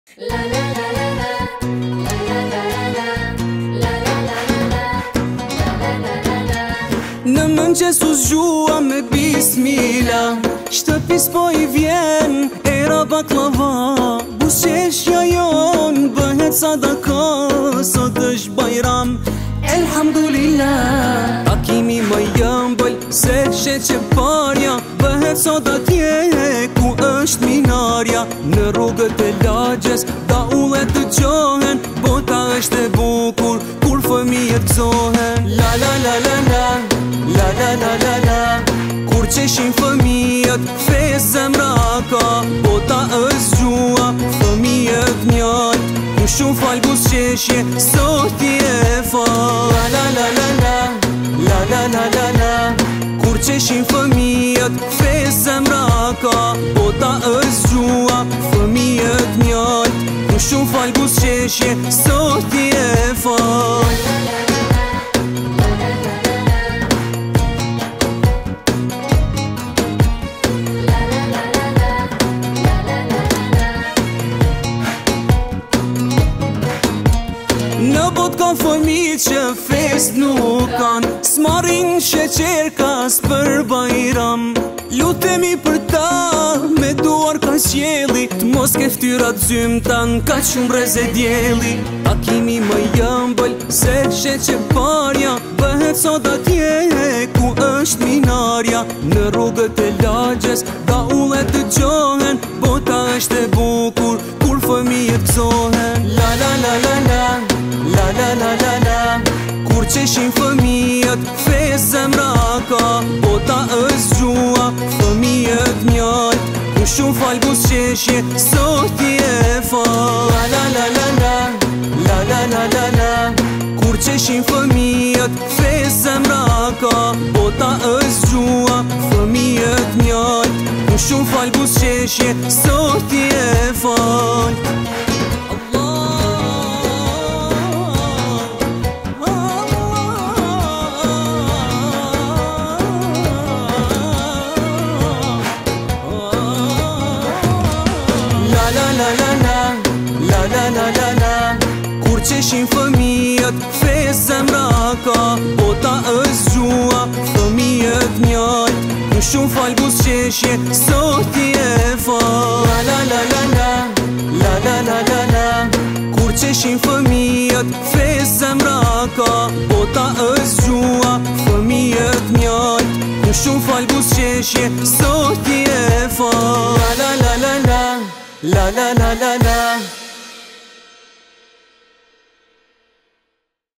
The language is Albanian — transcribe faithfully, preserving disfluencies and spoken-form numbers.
Në mëngjes u zgjua me bismila, shtëpis po i vjen era baklava. Buzëqeshja jon bëhet sadaka, sot është bajram, elhamdulillah. Takimi më jëmbël se sheqe parja, bëhet sot atje ku është minarja. Në rrugët e lagjes daullet të gjohen, bota është e bukur kur fëmijët gëzohen. La la la la la, la la la la la, kur qeshin fëmijët fes zemra ka. Bota është gjua, fëmijët mjalt, ku shumë fal buzëqeshje sot i e fal. La la la la, la la la la la, kur qeshin fëmijët fes zemra ka. Bota është gjua, fëmijët mjalt, ku shumë fal buzëqeshje sot i e fal. Në bot ka fëmijë që fest nuk kan, s'marin sheqer kas për bajram. Lutemi për ta me duar ka qjeli, t'mos ke ftyrat zymtan ka shumë breze djeli. Takimi më jëmbël se sheqe parja, bëhet sot atje ku është minarja. Në rrugët e lagjes daullet të gjohen, bota është e bukur kur fëmijët gëzohen. La la la la la, la la la la la, kur qeshin fëmijët fes zemra ka. Bota është gjua, fëmijët mjalt, ku shumë fal buzëqeshje sot i e fal. La la la la, la la la la la, kur qeshin fëmijët fes zemra ka. Bota është gjua, fëmijët mjalt, ku shumë fal buzëqeshje sot i e fal. La la la la la, la la la la la, kur qeshin fëmijët fes zemra ka. Bota është gjua, fëmijët mjalt, ku shumë fal buzëqeshje sot i e fal. La la la la, la la la la la, kur qeshin fëmijët fes zemra ka. Bota është gjua, fëmijët mjalt, ku shumë fal buzëqeshje sot i e fal. La la la la la, la la la la la.